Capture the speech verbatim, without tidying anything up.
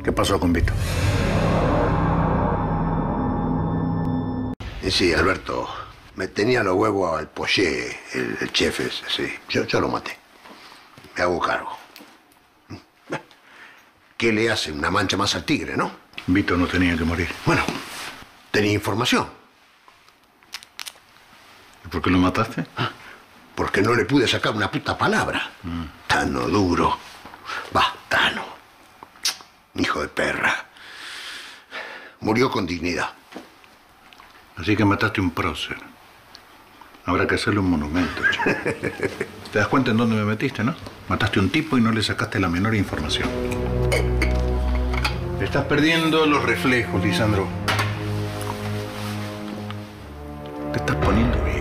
¿Qué pasó con Vito? Y sí, Alberto, me tenía los huevos al Poché, el, el chef ese, sí. Yo, yo lo maté. Me hago cargo. ¿Qué le hace? Una mancha más al tigre, ¿no? Vito no tenía que morir. Bueno, tenía información. ¿Y por qué lo mataste? Porque no le pude sacar una puta palabra. Mm. Tano duro. Va, Tano. Hijo de perra. Murió con dignidad. Así que mataste un prócer. Habrá que hacerle un monumento. ¿Te das cuenta en dónde me metiste, no? Mataste a un tipo y no le sacaste la menor información. Estás perdiendo los reflejos, Lisandro. Te estás poniendo bien.